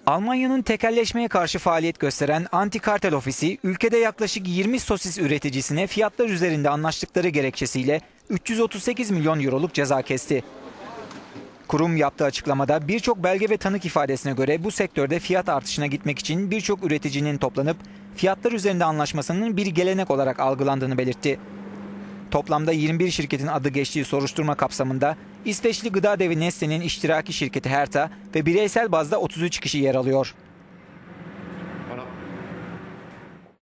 Almanya'nın tekelleşmeye karşı faaliyet gösteren Anti-Kartel Ofisi, ülkede yaklaşık 20 sosis üreticisine fiyatlar üzerinde anlaştıkları gerekçesiyle 338 milyon euroluk ceza kesti. Kurum yaptığı açıklamada birçok belge ve tanık ifadesine göre bu sektörde fiyat artışına gitmek için birçok üreticinin toplanıp fiyatlar üzerinde anlaşmasının bir gelenek olarak algılandığını belirtti. Toplamda 21 şirketin adı geçtiği soruşturma kapsamında İsveçli gıda devi Nestle'nin iştiraki şirketi Herta ve bireysel bazda 33 kişi yer alıyor.